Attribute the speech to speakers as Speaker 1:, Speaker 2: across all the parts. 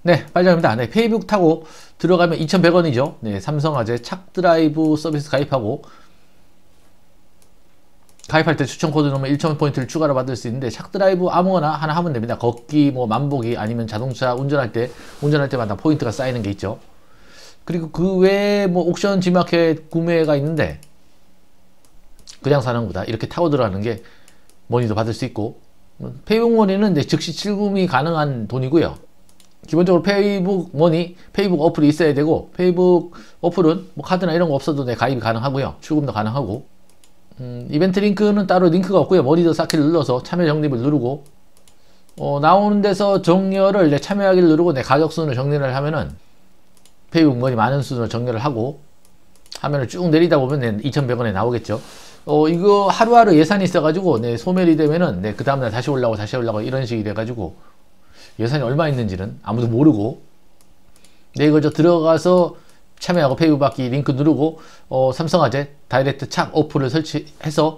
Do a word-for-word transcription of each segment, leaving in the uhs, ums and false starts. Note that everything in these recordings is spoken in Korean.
Speaker 1: 네, 빨장입니다. 네, 페이북 타고 들어가면 이천백 원이죠. 네, 삼성화재 착드라이브 서비스 가입하고 가입할 때 추천 코드 넣으면 천 포인트를 추가로 받을 수 있는데, 착드라이브 아무거나 하나 하면 됩니다. 걷기, 뭐 만보기, 아니면 자동차 운전할 때 운전할 때마다 포인트가 쌓이는 게 있죠. 그리고 그 외에 뭐 옥션 G마켓 구매가 있는데, 그냥 사는 것보다 이렇게 타고 들어가는 게 머니도 받을 수 있고, 페이북 머니는 즉시 출금이 가능한 돈이고요. 기본적으로 페이북 머니, 페이북 어플이 있어야 되고, 페이북 어플은 뭐 카드나 이런 거 없어도 내 가입이 가능하고요. 출금도 가능하고, 음, 이벤트 링크는 따로 링크가 없고요. 머니더 쌓기를 눌러서 참여 적립을 누르고, 어, 나오는 데서 정렬을 내 참여하기를 누르고 내 가격 순을 정렬을 하면은 페이북 머니 많은 순으로 정렬을 하고 화면을 쭉 내리다 보면 이천백 원에 나오겠죠. 어, 이거 하루하루 예산이 있어가지고 네, 소멸이 되면은 네, 그 다음날 다시 올라오고 다시 올라오고 이런 식이 돼가지고 예산이 얼마 있는지는 아무도 모르고, 네, 이거 저 들어가서 참여하고 페이북 받기 링크 누르고 어, 삼성화재 다이렉트 착 어플을 설치해서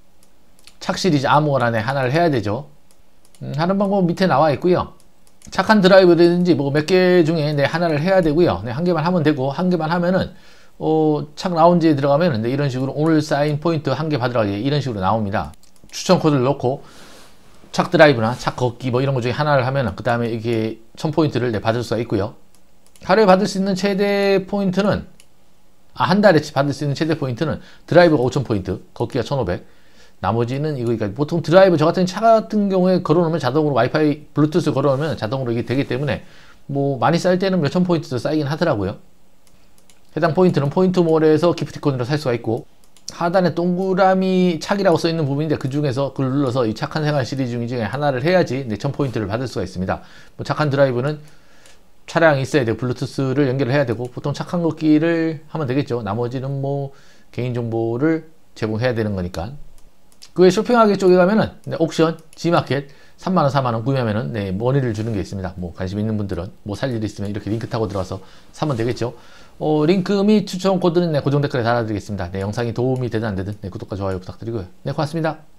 Speaker 1: 착 시리즈 아무거나 하나를 해야 되죠. 음, 하는 방법은 밑에 나와 있고요. 착한 드라이브라든지 뭐 몇 개 중에 네, 하나를 해야 되고요. 네, 한 개만 하면 되고, 한 개만 하면은 어, 착 라운지에 들어가면 네, 이런 식으로 오늘 쌓인 포인트 한 개 받으라 이런 식으로 나옵니다. 추천 코드를 넣고 착 드라이브나 착 걷기 뭐 이런 것 중에 하나를 하면은 그 다음에 이게 천 포인트를 네, 받을 수가 있고요. 하루에 받을 수 있는 최대 포인트는, 아, 한 달에 받을 수 있는 최대 포인트는 드라이브가 오천 포인트, 걷기가 천오백, 나머지는 이거, 그러니까 보통 드라이브, 저 같은 차 같은 경우에 걸어놓으면 자동으로 와이파이, 블루투스 걸어놓으면 자동으로 이게 되기 때문에 뭐 많이 쌓일 때는 몇천 포인트도 쌓이긴 하더라고요. 해당 포인트는 포인트몰에서 기프티콘으로 살 수가 있고, 하단에 동그라미 착이라고 써있는 부분인데 그 중에서 그걸 눌러서 이 착한 생활 시리즈 중에 하나를 해야지 네, 천 포인트를 받을 수가 있습니다. 뭐 착한 드라이브는 차량이 있어야 되고 블루투스를 연결을 해야 되고, 보통 착한 걷기를 하면 되겠죠. 나머지는 뭐 개인정보를 제공해야 되는 거니까. 그 외 쇼핑하기 쪽에 가면은 네, 옥션 G마켓 삼만 원, 사만 원 구매하면은 네, 머니를 주는 게 있습니다. 뭐 관심 있는 분들은 뭐 살 일 있으면 이렇게 링크 타고 들어가서 사면 되겠죠. 어, 링크 및 추천 코드는 네, 고정 댓글에 달아드리겠습니다. 네, 영상이 도움이 되든 안 되든 네, 구독과 좋아요 부탁드리고요. 네, 고맙습니다.